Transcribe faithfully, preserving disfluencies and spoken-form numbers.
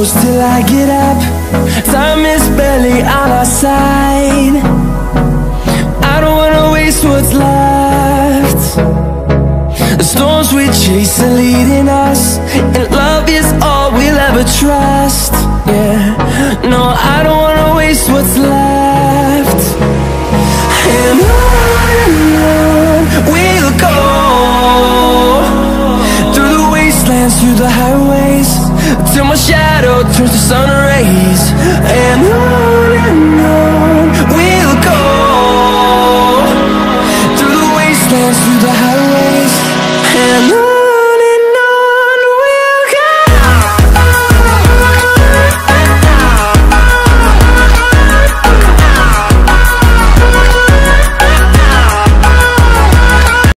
close till I get up. Time is barely on our side. I don't wanna waste what's left. The storms we chase are leading us, and love is all we'll ever trust. Yeah, no, I don't